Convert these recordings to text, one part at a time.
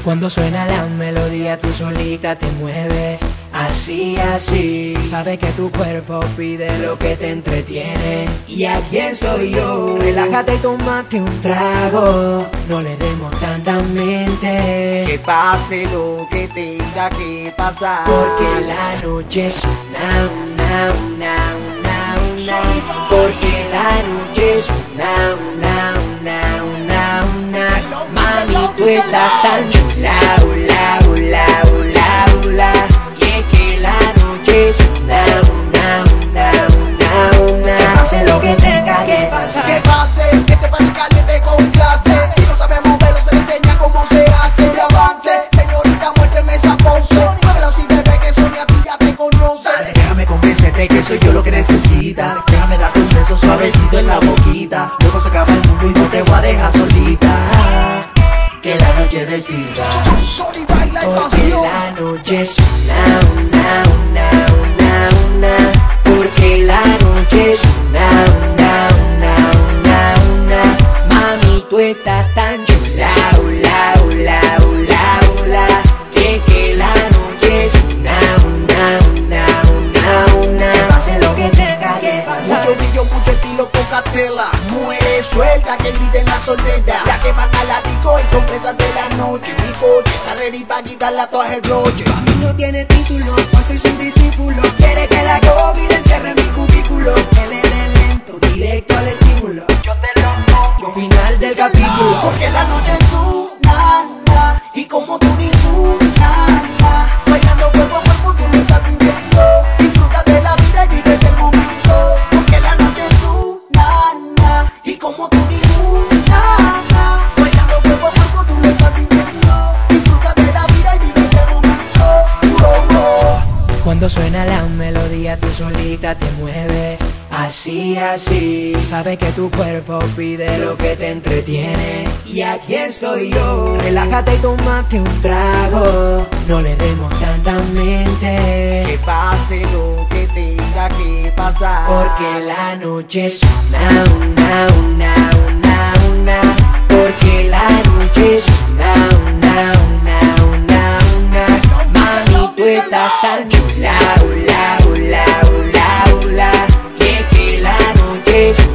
Cuando suena la melodía tú solita te mueves así, así. Sabes que tu cuerpo pide lo que te entretiene y aquí estoy yo. Relájate y tómate un trago, no le demos tanta mente. Que pase lo que tenga que pasar, porque la noche es porque la noche es Mami, tú estás tan chula, ula, ula, ula, ula. Y es que la noche es que pase lo que tenga que pasar. que pase, que te pase caliente con clase. Si no sabemos verlo se le enseña cómo se hace. Y avance, señorita, muéstreme esa pose. Muévelo si bebé que Sonia a ti ya te conoce. Déjame convencerte que soy yo lo que necesitas. Déjame darte un beso suavecito en la boquita. Luego se acaba el mundo y no te voy a dejar solita. Que la noche decida, porque la noche es porque la noche es Mami, tú estás tan chula, ula, ula, ula, ula. Y es que la noche es que pase lo que tenga que pasar. mucho brillo, mucho estilo, poca tela. Muere suelta, que grita en la soledad. Ya que van a la disco y sorpresas de la noche. Mi coche, carrera y pa' quitarle a todas el broche. A mí no tiene título, pues soy su discípulo. Quiere que la COVID encierre en mi cubículo. Que le dé lento, directo al estímulo. Yo te lo pongo, final del capítulo. Porque la noche es una, y como tú ninguna. Bailando cuerpo a cuerpo tú lo estás sintiendo. Disfruta de la vida y vive del momento. Porque la noche es una, y como tú ninguna. Bailando cuerpo a cuerpo tú lo estás sintiendo. Disfruta de la vida y vive del momento. Cuando suena la melodía tú solita te mueves así, así. Sabes que tu cuerpo pide lo que te entretiene y aquí estoy yo. Relájate y tómate un trago, no le demos tanta mente. Que pase lo que tenga que pasar, porque la noche es porque la noche es Mami, tú estás tan chula, ula, ula, ula, ula. Y es que la noche es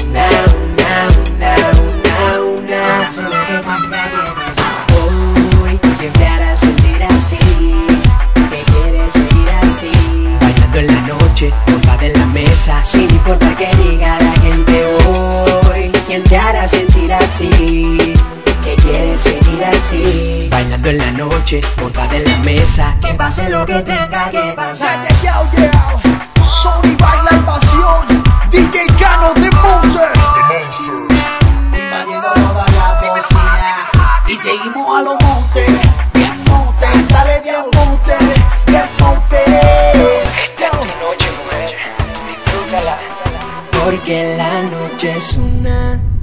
Hoy, ¿quién te hará sentir así? ¿Qué quieres seguir así? Bailando en la noche, montada en la mesa, sin importar que diga la gente hoy. ¿Quién te hará sentir así? ¿Qué quieres seguir así? Bailando en la noche, montada en la mesa, que pase lo que tenga que pasar. Sony baila invasión, DJ Cano de Monster. Invadiendo toda la cocina y seguimos a los montes. Bien monte, dale bien monte, bien monte. Esta es tu noche, mujer, disfrútala. Porque la noche es una